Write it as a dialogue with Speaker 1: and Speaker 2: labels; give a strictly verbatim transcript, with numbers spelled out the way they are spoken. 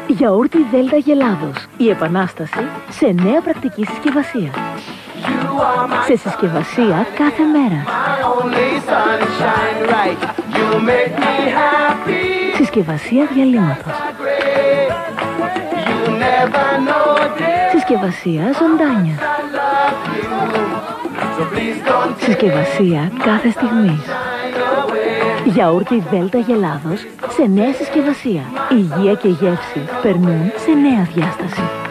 Speaker 1: Γιαούρτι Δέλτα Γελάδος. Η επανάσταση σε νέα πρακτική συσκευασία. Σε συσκευασία κάθε μέρα. Συσκευασία διαλύματος. Συσκευασία ζωντάνια. Συσκευασία κάθε στιγμή. Γιαούρτι Δέλτα Γελάδος σε νέα συσκευασία. Υγεία και γεύση περνούν σε νέα διάσταση.